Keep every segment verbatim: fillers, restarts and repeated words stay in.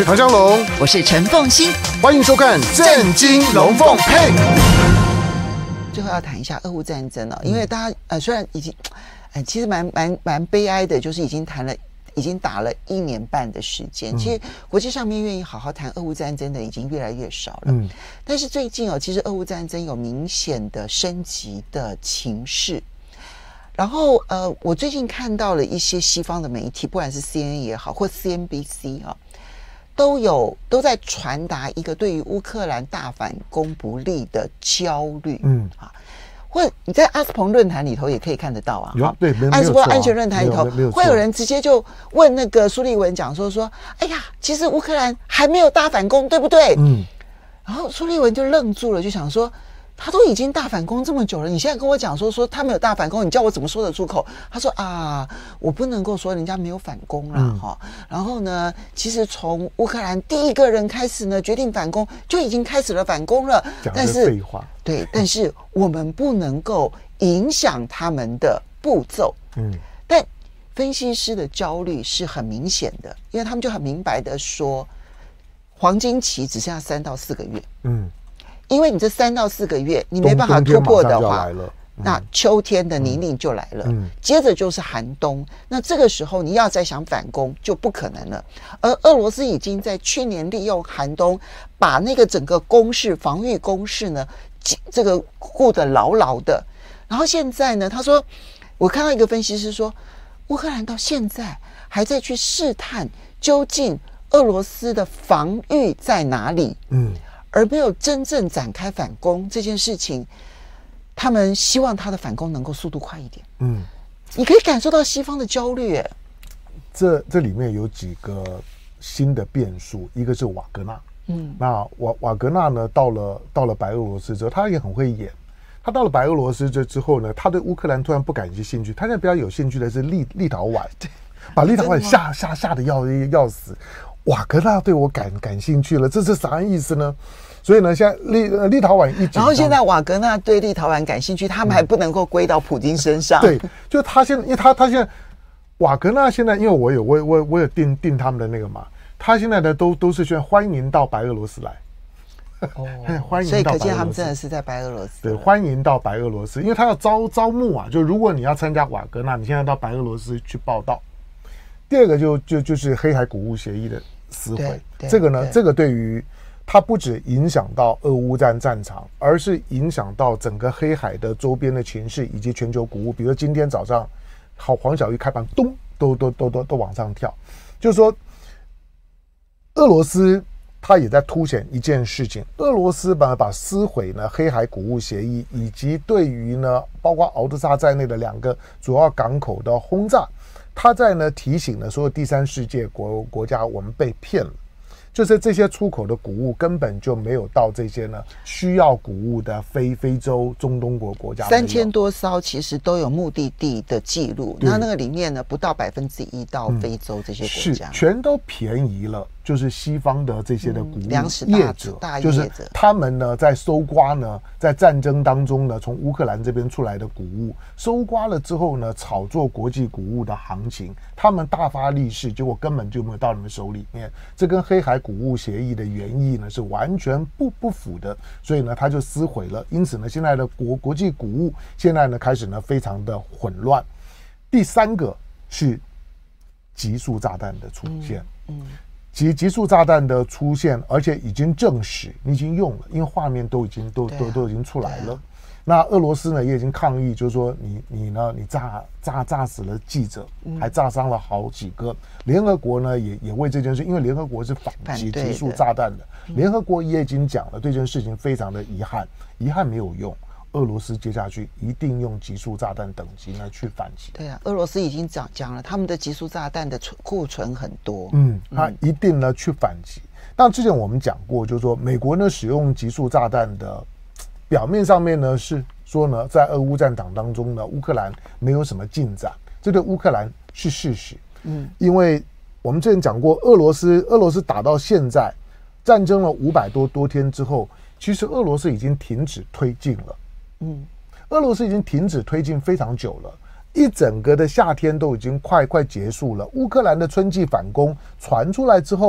唐湘龙， 我是陈凤馨， 欢迎收看《震惊龙凤配》。 最后要谈一下俄乌战争哦，因为大家呃虽然已经，呃其实蛮蛮蛮悲哀的，就是已经谈了。已经打了一年半的时间，其实国际上面愿意好好谈俄乌战争的已经越来越少了。嗯，但是最近哦，其实俄乌战争有明显的升级的情势。然后呃，我最近看到了一些西方的媒体，不管是 C N N 也好，或 C N B C 啊，都有都在传达一个对于乌克兰大反攻不利的焦虑。嗯啊。或者你在阿斯彭论坛里头也可以看得到啊， 有对， 阿斯彭安全论坛里头会有人直接就问那个苏立文讲说说，哎呀，其实乌克兰还没有大反攻，对不对？嗯，然后苏立文就愣住了，就想说，他都已经大反攻这么久了，你现在跟我讲说说他没有大反攻，你叫我怎么说得出口？他说啊，我不能够说人家没有反攻啦，哈、嗯。然后呢，其实从乌克兰第一个人开始呢，决定反攻就已经开始了反攻了， 但是废话。 对，但是我们不能够影响他们的步骤。嗯，但分析师的焦虑是很明显的，因为他们就很明白的说，黄金期只剩下三到四个月。嗯，因为你这三到四个月你没办法突破的话，嗯、那秋天的泥泞就来了。嗯，接着就是寒冬，那这个时候你要再想反攻就不可能了。而俄罗斯已经在去年利用寒冬，把那个整个攻势、防御攻势呢。这个顾得牢牢的，然后现在呢？他说，我看到一个分析师说，乌克兰到现在还在去试探究竟俄罗斯的防御在哪里，嗯，而没有真正展开反攻这件事情。他们希望他的反攻能够速度快一点，嗯，你可以感受到西方的焦虑，哎， 这这里面有几个新的变数，一个是瓦格纳。嗯，那瓦瓦格纳呢？到了到了白俄罗斯之后，他也很会演。他到了白俄罗斯这之后呢，他对乌克兰突然不感兴趣。他现在比较有兴趣的是立立陶宛，把立陶宛吓吓吓得要要死。瓦格纳对我感感兴趣了，这是啥意思呢？所以呢，现在立立陶宛一紧张， 然后现在瓦格纳对立陶宛感兴趣，他们还不能够归到普京身上。 对，就他现在，因为他他现在瓦格纳现在，因为我有我我我有订订他们的那个嘛。他现在呢，都都是说欢迎到白俄罗斯来， 哦，欢迎到白俄罗斯，所以可见他们真的是在白俄罗斯。 对，欢迎到白俄罗斯，因为他要招招募啊，就如果你要参加瓦格纳，你现在到白俄罗斯去报道。第二个就就就是黑海谷物协议的撕毁，这个呢，这个对于它不只影响到俄乌战战场，而是影响到整个黑海的周边的情势以及全球谷物。比如说今天早上，好黄小玉开盘，咚，都都都都都往上跳，就是说。俄罗斯它也在凸显一件事情，俄罗斯把把撕毁呢黑海谷物协议，以及对于呢包括敖德萨在内的两个主要港口的轰炸，它在呢提醒了所有第三世界国国家，我们被骗了。就是这些出口的谷物根本就没有到这些呢需要谷物的非非洲、中东国国家。 三千多艘其实都有目的地的记录，那那个里面呢不到百分之一到非洲这些国家， 嗯、是全都便宜了。就是西方的这些的谷物粮食业者，就是他们呢在搜刮呢，在战争当中呢，从乌克兰这边出来的谷物搜刮了之后呢，炒作国际谷物的行情，他们大发利市，结果根本就没有到你们手里面。这跟黑海谷物协议的原意呢是完全不不符的，所以呢他就撕毁了。因此呢，现在的国国际谷物现在呢开始呢非常的混乱。第三个是极速炸弹的出现，嗯。嗯极极速炸弹的出现，而且已经证实你已经用了，因为画面都已经都、啊、都都已经出来了。啊、那俄罗斯呢也已经抗议，就是说你你呢你炸炸炸死了记者，嗯、还炸伤了好几个。联合国呢也也为这件事，因为联合国是反击极速炸弹的，的联合国也已经讲了，对这件事情非常的遗憾，遗憾没有用。俄罗斯接下去一定用极速炸弹等级呢去反击。 对啊，俄罗斯已经讲讲了，他们的极速炸弹的库存很多。 嗯，他一定呢去反击。但之前我们讲过，就是说美国呢使用极速炸弹的表面上面呢是说呢，在俄乌战场当中呢，乌克兰没有什么进展，这对乌克兰是事实。嗯，因为我们之前讲过，俄罗斯俄罗斯打到现在，战争了五百多多天之后，其实俄罗斯已经停止推进了。嗯，俄罗斯已经停止推进非常久了，一整个的夏天都已经快快结束了。乌克兰的春季反攻传出来之后，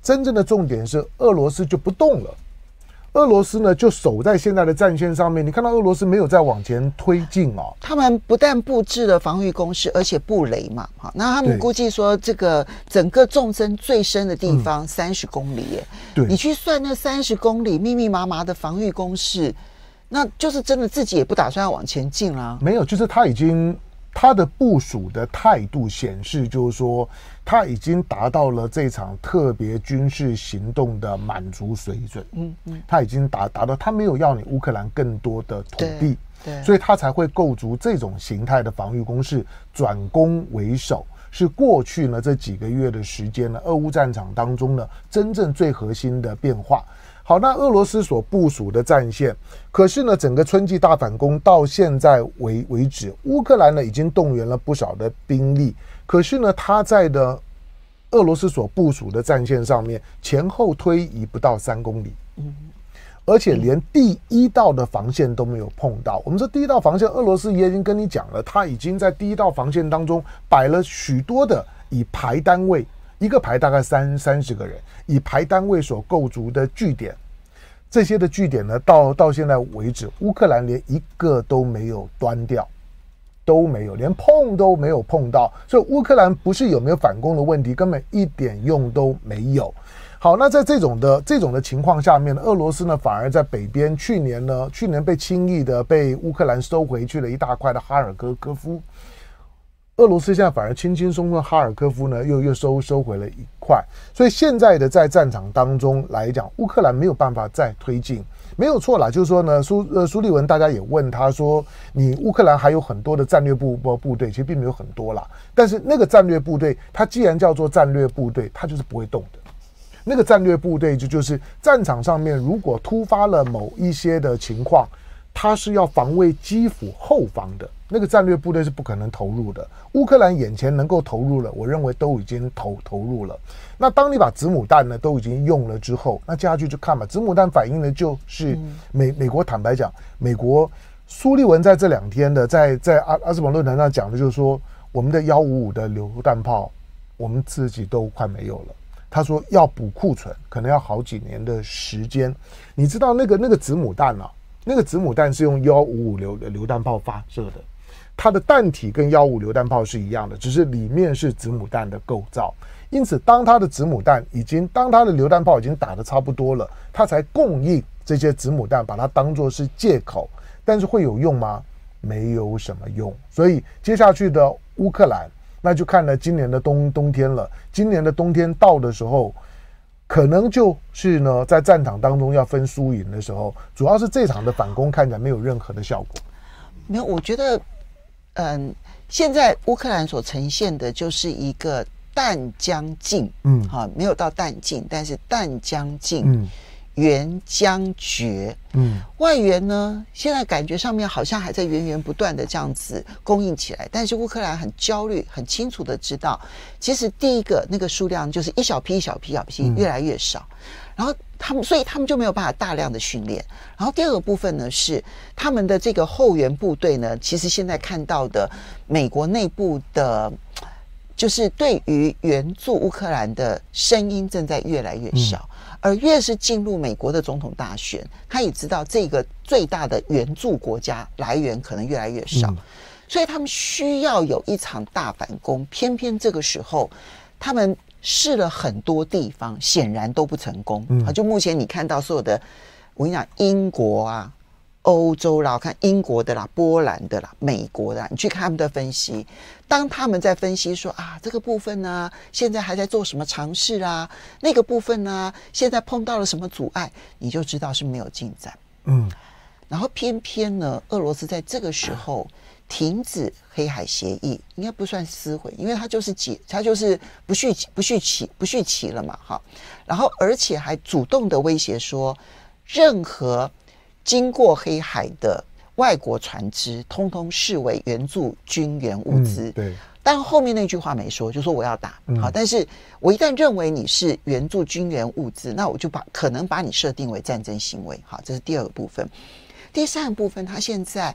真正的重点是俄罗斯就不动了。俄罗斯呢就守在现在的战线上面，你看到俄罗斯没有再往前推进哦。 他们不但布置了防御工事，而且布雷嘛，好，那他们估计说这个整个纵深最深的地方三十公里耶， 对， 你去算那三十公里密密麻麻的防御工事，那就是真的自己也不打算要往前进啦。 没有，就是他已经他的部署的态度显示，就是说他已经达到了这场特别军事行动的满足水准。嗯嗯，他已经达达到，他没有要你乌克兰更多的土地， 对， 所以他才会构筑这种形态的防御工事，转攻为守。是过去呢这几个月的时间呢，俄乌战场当中呢真正最核心的变化。好，那俄罗斯所部署的战线，可是呢，整个春季大反攻到现在为为止，乌克兰呢已经动员了不少的兵力，可是呢，他在的俄罗斯所部署的战线上面，前后推移不到三公里，嗯，而且连第一道的防线都没有碰到。我们说第一道防线，俄罗斯也已经跟你讲了，他已经在第一道防线当中摆了许多的以排单位。一个排大概三三十个人，以排单位所构筑的据点，这些的据点呢，到到现在为止，乌克兰连一个都没有端掉，都没有，连碰都没有碰到。所以乌克兰不是有没有反攻的问题，根本一点用都没有。好，那在这种的这种的情况下面，俄罗斯呢反而在北边，去年呢，去年被轻易的被乌克兰收回去了一大块的哈尔科科夫。俄罗斯现在反而轻轻松松，哈尔科夫呢又又收收回了一块，所以现在的在战场当中来讲，乌克兰没有办法再推进，没有错啦。就是说呢，苏呃苏利文大家也问他说，你乌克兰还有很多的战略部部队，其实并没有很多啦，但是那个战略部队，它既然叫做战略部队，它就是不会动的。那个战略部队就就是战场上面如果突发了某一些的情况，它是要防卫基辅后方的，那个战略部队是不可能投入的。乌克兰眼前能够投入了，我认为都已经投投入了。那当你把子母弹呢都已经用了之后，那接下去就看吧。子母弹反映的就是美美国，坦白讲，美国苏利文在这两天的在在阿阿斯堡论坛上讲的就是说，我们的幺五五的榴弹炮，我们自己都快没有了。他说要补库存，可能要好几年的时间。你知道那个那个子母弹啊？那个子母弹是用幺五五榴榴弹炮发射的，它的弹体跟幺五榴弹炮是一样的，只是里面是子母弹的构造。因此，当它的子母弹已经，当它的榴弹炮已经打得差不多了，它才供应这些子母弹，把它当作是借口。但是会有用吗？没有什么用。所以接下去的乌克兰，那就看了今年的冬冬天了。今年的冬天到的时候，可能就是呢，在战场当中要分输赢的时候，主要是这场的反攻看起来没有任何的效果。 没有，我觉得，嗯，现在乌克兰所呈现的就是一个弹将尽，嗯，哈，没有到弹尽，但是弹将尽，嗯，援将绝，嗯，外援呢，现在感觉上面好像还在源源不断的这样子供应起来，但是乌克兰很焦虑，很清楚的知道，其实第一个那个数量就是一小批一小批一小批越来越少，嗯，然后他们所以他们就没有办法大量的训练。然后第二个部分呢是他们的这个后援部队呢，其实现在看到的美国内部的，就是对于援助乌克兰的声音正在越来越少。嗯，而越是进入美国的总统大选，他也知道这个最大的援助国家来源可能越来越少，嗯，所以他们需要有一场大反攻。偏偏这个时候，他们试了很多地方，显然都不成功。嗯，啊，就目前你看到所有的，我跟你讲，英国啊、欧洲啦，我看英国的啦、波兰的啦、美国的啦，你去看他们的分析。当他们在分析说啊，这个部分呢，现在还在做什么尝试啊，那个部分呢，现在碰到了什么阻碍，你就知道是没有进展。嗯，然后偏偏呢，俄罗斯在这个时候停止黑海协议，应该不算撕毁，因为它就是解，它就是不续不续期不续期了嘛，哈。然后而且还主动的威胁说，任何经过黑海的外国船只通通视为援助军援物资。嗯，对。但后面那句话没说，就说我要打，嗯，好，但是我一旦认为你是援助军援物资，那我就把可能把你设定为战争行为。好，这是第二个部分。第三个部分，他现在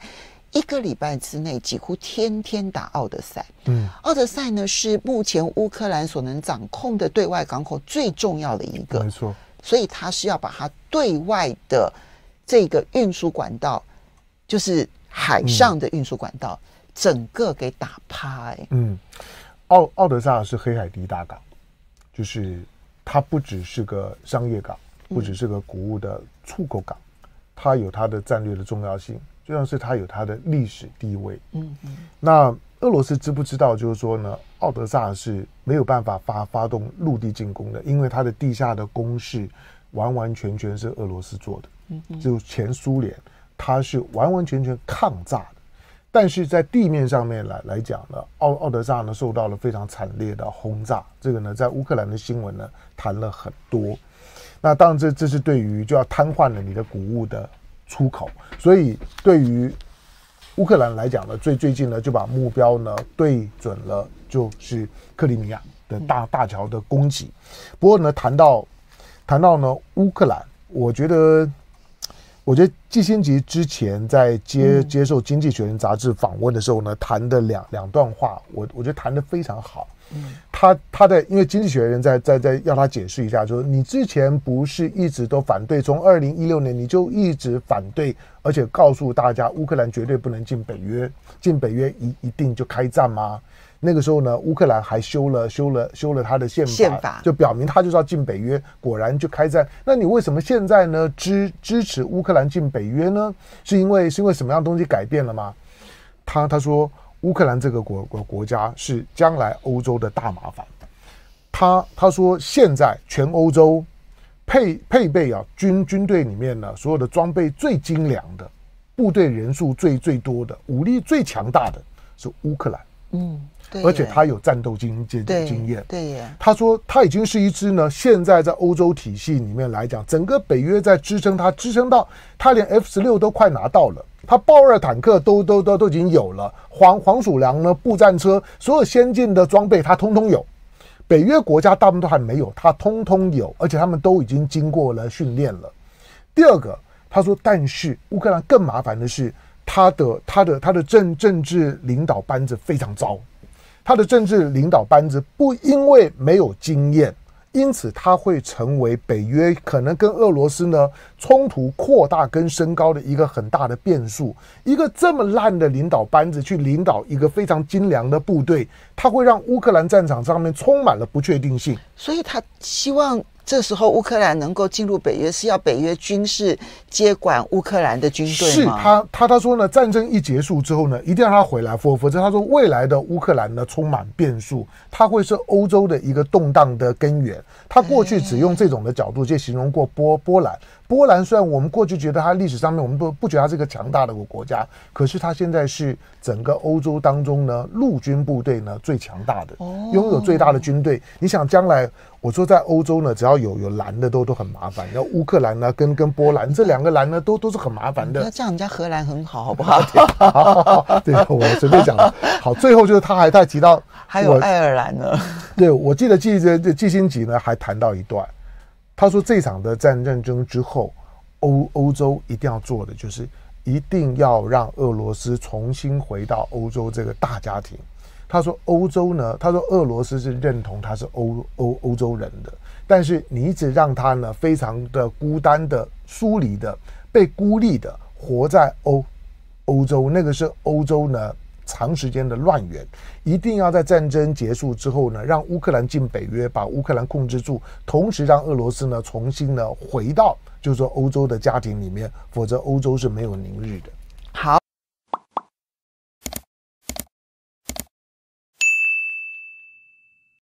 一个礼拜之内几乎天天打奥德赛。嗯，奥德赛呢是目前乌克兰所能掌控的对外港口最重要的一个， 没错。 所以他是要把它对外的这个运输管道，就是海上的运输管道，嗯、整个给打趴、欸。 嗯，奥奥德萨是黑海第一大港，就是它不只是个商业港，不只是个谷物的出口港，它有它的战略的重要性。就像是它有它的历史地位，嗯嗯。那俄罗斯知不知道？就是说呢，奥德萨是没有办法发发动陆地进攻的，因为它的地下的工事完完全全是俄罗斯做的，嗯嗯。就前苏联，它是完完全全抗炸的，但是在地面上面来来讲呢，奥奥德萨呢受到了非常惨烈的轰炸，这个呢在乌克兰的新闻呢谈了很多。那当然这这是对于就要瘫痪了你的谷物的出口，所以对于乌克兰来讲呢，最最近呢就把目标呢对准了，就是克里米亚的大大桥的攻击。不过呢，谈到谈到呢乌克兰，我觉得我觉得季辛吉之前在接接受《经济学人》杂志访问的时候呢，谈的两两段话，我我觉得谈得非常好。嗯，他他在因为经济学人在在在要他解释一下，就是你之前不是一直都反对，从二零一六年你就一直反对，而且告诉大家乌克兰绝对不能进北约，进北约一一定就开战吗？那个时候呢，乌克兰还修了修了修了他的宪法， 宪法就表明他就是要进北约，果然就开战。那你为什么现在呢支支持乌克兰进北约呢？是因为是因为什么样东西改变了吗？他他说。乌克兰这个国国国家是将来欧洲的大麻烦。他他说，现在全欧洲配配备啊军军队里面呢，所有的装备最精良的，部队人数最最多的，武力最强大的是乌克兰。嗯，对，而且他有战斗经经经验。 对耶， 他说他已经是一支呢，现在在欧洲体系里面来讲，整个北约在支撑他，支撑到他连 F 十六都快拿到了。他豹二坦克都都都都已经有了，黄黄鼠狼呢步战车，所有先进的装备他通通有。北约国家大部分都还没有，他通通有，而且他们都已经经过了训练了。第二个，他说，但是乌克兰更麻烦的是，他的他的他的政政治领导班子非常糟，他的政治领导班子不因为没有经验。因此，它会成为北约可能跟俄罗斯呢冲突扩大跟升高的一个很大的变数。一个这么烂的领导班子去领导一个非常精良的部队，它会让乌克兰战场上面充满了不确定性。 所以他希望这时候乌克兰能够进入北约，是要北约军事接管乌克兰的军队吗？ 是他他他说呢，战争一结束之后呢，一定要他回来，否否则他说未来的乌克兰呢充满变数，他会是欧洲的一个动荡的根源。他过去只用这种的角度去形容过波波兰。波兰虽然我们过去觉得它历史上面我们不不觉得它是一个强大的国家，可是它现在是整个欧洲当中呢陆军部队呢最强大的，拥有最大的军队。你想将来我说在欧洲呢，只要有有蓝的都都很麻烦，然后乌克兰呢跟跟波兰这两个蓝呢都都是很麻烦的。 那这样人家荷兰很好，好不好？ 好好好，对，我随便讲了。好，最后就是他还他提到还有爱尔兰呢。 对，我记得记得季辛吉呢还谈到一段。他说这场的战战争之后，欧欧洲一定要做的就是一定要让俄罗斯重新回到欧洲这个大家庭。他说欧洲呢，他说俄罗斯是认同他是欧欧欧洲人的，但是你一直让他呢非常的孤单的、疏离的、被孤立的活在欧欧洲，那个是欧洲呢长时间的乱源，一定要在战争结束之后呢，让乌克兰进北约，把乌克兰控制住，同时让俄罗斯呢重新呢回到就是说欧洲的家庭里面，否则欧洲是没有宁日的。